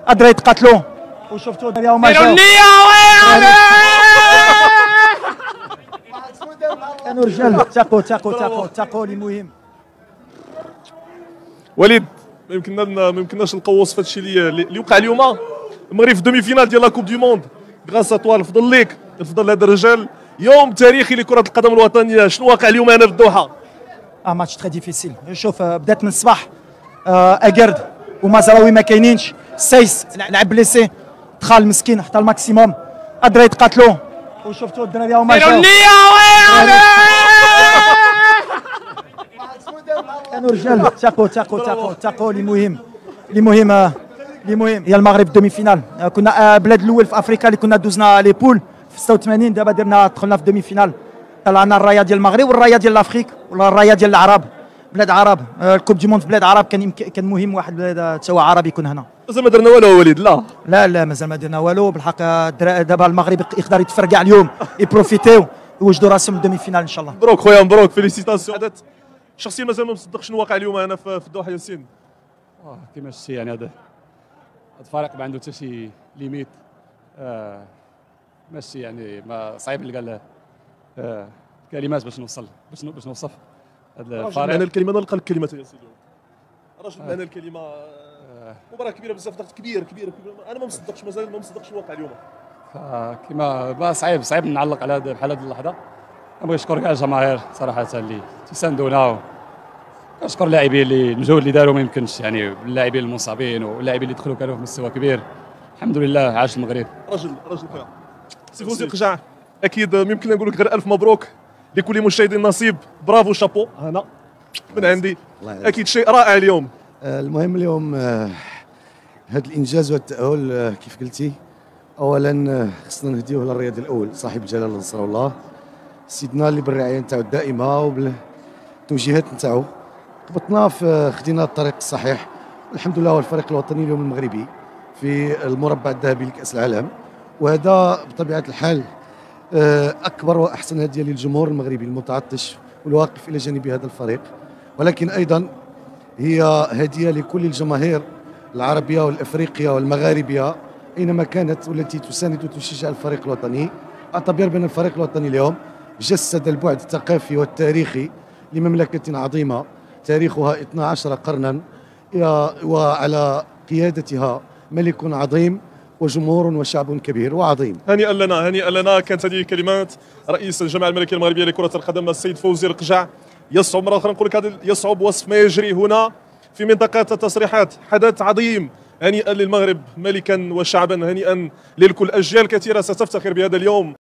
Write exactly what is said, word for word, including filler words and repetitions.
ادري يتقاتلوا وشفتوا اليوم جاوا كانوا رجال تاقوا تاقوا تاقوا تاقوا لي مهم. وليد ما يمكننا ما يمكنناش نلقاو وصف هادشي اللي اللي وقع اليوم. المغرب في دومي فينال ديال لا كوب دو موند غراس اتوا. الفضل ليك، الفضل لهاد الرجال. يوم تاريخي لكرة القدم الوطنية. شنو واقع اليوم هنا في الدوحة؟ اه ماتش تري ديفيسيل. شوف بدات من الصباح آه اكرد ومزراوي ما كاينينش. سايس لعب بليسي دخل المسكين حتى الماكسيموم. ادري يتقاتلوا وشفتوا الدراري هما جاوا كانوا رجال تاقوا تاقوا تاقوا تاقوا لي مهم لي مهم لي مهم. هي المغرب دومي فينال. كنا بلاد الاول في افريقيا اللي كنا دوزنا لي بول في ستة وثمانين. دابا درنا دخلنا في دومي فينال. طلعنا الرايه ديال المغرب والرايه ديال لافريك ولا الرايه ديال العرب بلاد عرب. الكوب دي موند في بلاد عرب كان كان مهم واحد بلاد تا هو عربي يكون هنا. مازال ما درنا والو وليد. لا لا لا مازال ما درنا والو بالحق. دابا المغرب يقدر يتفرقع اليوم يبروفيتيو يوجدوا راسهم دومي فينال ان شاء الله. مبروك خويا مبروك فيليسيتاسيون. حدث شخصيا مازال ما مصدقش شنو واقع اليوم هنا في الدوحه ياسين. اه كيما شتي يعني هذا هذا الفريق ما عنده حتى شي ليميت. آه ماشي يعني ما صعيب نلقى له آه كلمات باش نوصل باش باش نوصف هذا الفريق. انا الكلمه انا نلقى لك كلمات ياسين اليوم. رجل معنى الكلمه آه. مباراه كبيره بزاف ضغط كبير كبير كبير. انا ما مصدقش مازال ما مصدقش الواقع اليوم. كيما صعيب صعيب نعلق على هذا بحال هذه اللحظه. نبغي نشكر كاع الجماهير صراحه اللي تيساندونا. كنشكر اللاعبين اللي المجهود اللي داروا ما يمكنش يعني اللاعبين المصابين واللاعبين اللي دخلوا كانوا في مستوى كبير. الحمد لله عاش المغرب. رجل رجل خويا سي فوزي القجع. اكيد ما يمكن نقول لك غير الف مبروك لكل مشاهد نصيب. برافو شابو هنا من عندي. اكيد شيء رائع اليوم. المهم اليوم هذا الانجاز والتاهل كيف قلتي. اولا خصنا نهديوه للرياضي الاول صاحب الجلاله نصر الله سيدنا اللي بالرعايه نتاعو الدائمه وبالتوجيهات نتاعو قبطنا في خدينا الطريق الصحيح. الحمد لله هو الفريق الوطني اليوم المغربي في المربع الذهبي لكأس العالم. وهذا بطبيعه الحال اكبر واحسن هديه للجمهور المغربي المتعطش والواقف الى جانب هذا الفريق. ولكن ايضا هي هديه لكل الجماهير العربيه والافريقيه والمغاربيه اينما كانت والتي تساند وتشجع الفريق الوطني. اعتبر بان الفريق الوطني اليوم جسد البعد الثقافي والتاريخي لمملكه عظيمه تاريخها اثنا عشر قرنا وعلى قيادتها ملك عظيم وجمهور وشعب كبير وعظيم. هنيئا لنا هنيئا لنا. كانت هذه كلمات رئيس الجمعيه الملكيه المغربيه لكره القدم السيد فوزي القجع. يصعب مره اخرى نقول لك هذا يصعب وصف ما يجري هنا في منطقه التصريحات. حدث عظيم. هنيئا للمغرب ملكا وشعبا. هنيئا للكل. اجيال كثيره ستفتخر بهذا اليوم.